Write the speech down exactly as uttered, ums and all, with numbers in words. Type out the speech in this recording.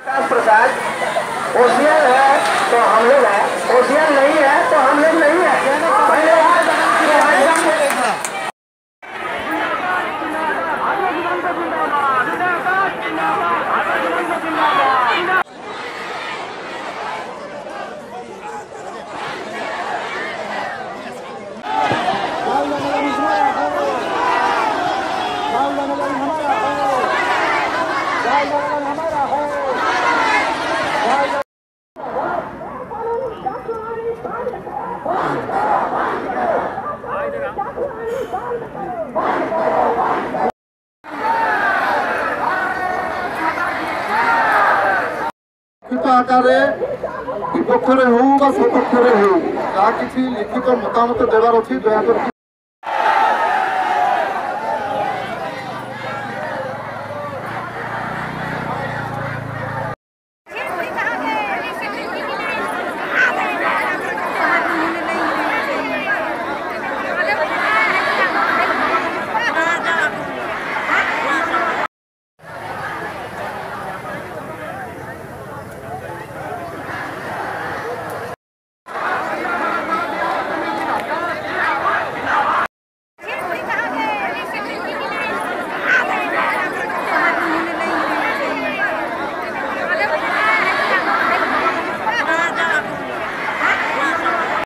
प्रसाद ocean है तो हम लोग है, ओशियन नहीं है तो हम लोग नहीं है। आकारे विपक्षरे हो सपक्षरे हो जहाँ किसी लिखित मतामत देवार अच्छी दया